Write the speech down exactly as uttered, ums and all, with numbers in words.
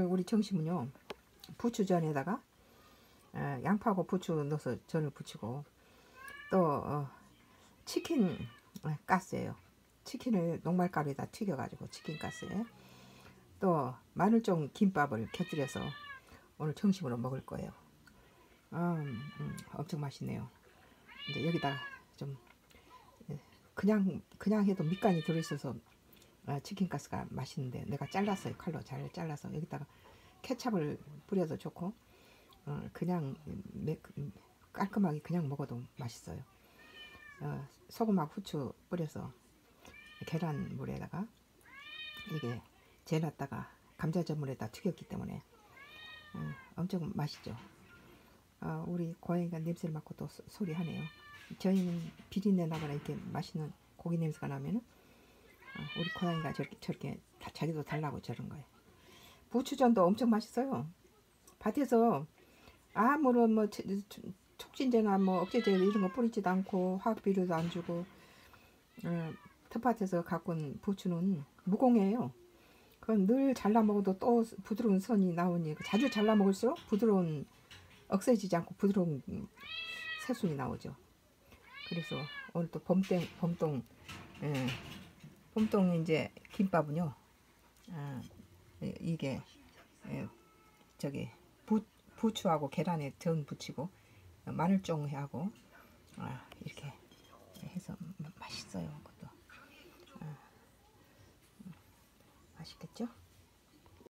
우리 정심은요, 부추전에다가 어, 양파하고 부추 넣어서 전을 부치고, 또 어, 치킨 가스예요. 치킨을 녹말가루에다 튀겨가지고 치킨 가스에, 또 마늘종 김밥을 곁들여서 오늘 점심으로 먹을 거예요. 음, 음, 엄청 맛있네요. 이제 여기다 좀 그냥 그냥 해도 밑간이 들어있어서 어, 치킨 가스가 맛있는데, 내가 잘랐어요. 칼로 잘 잘라서 여기다가 케찹을 뿌려도 좋고, 어, 그냥 매, 깔끔하게 그냥 먹어도 맛있어요. 어, 소금하고 후추 뿌려서 계란물에다가 이게 재놨다가 감자전물에다 튀겼기 때문에 어, 엄청 맛있죠. 어, 우리 고양이가 냄새를 맡고 또 소, 소리하네요. 저희는 비린내 나거나 이렇게 맛있는 고기 냄새가 나면은 어, 우리 고양이가 저렇게, 저렇게 다, 자기도 달라고 저런 거예요. 부추전도 엄청 맛있어요. 밭에서 아무런 뭐 촉진제나 뭐 억제제 이런 거 뿌리지도 않고 화학 비료도 안 주고, 어, 텃밭에서 갖고 온 부추는 무공해요. 그건 늘 잘라 먹어도 또 부드러운 선이 나오니, 자주 잘라 먹을수록 부드러운, 억세지지 않고 부드러운 새순이 나오죠. 그래서 오늘 또 봄땡 봄동 예, 봄동 이제 김밥은요, 아, 이게 예, 저기 부, 부추하고 계란에 전 부치고 마늘종하고 아, 이렇게 해서 맛있어요. 그것도 아, 맛있겠죠?